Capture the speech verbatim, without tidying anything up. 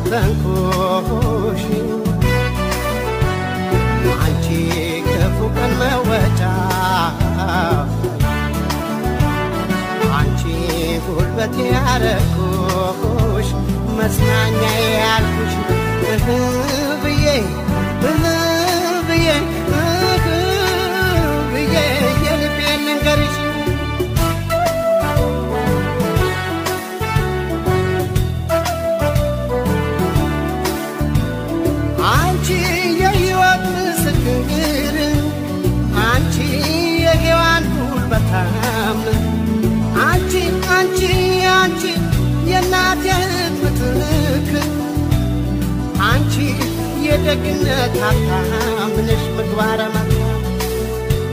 ፈተንኩሽ አንቺ ክፉ ቀን መወጫ አንቺ ጉልበቴ ያረኩሽ መጽናኛ ያልኩሽ እህ ብዬ እህ ብዬ እህ ብዬ የልቤን ልንገርሽ አንቺ የሕይወት ምስክር አንቺ የሔዋን ጉልበታም አንቺ አንቺ አንቺ የእናቴ ምትክ አንቺ የደግነት ሀብታም ነሽ ምግባረ መልካም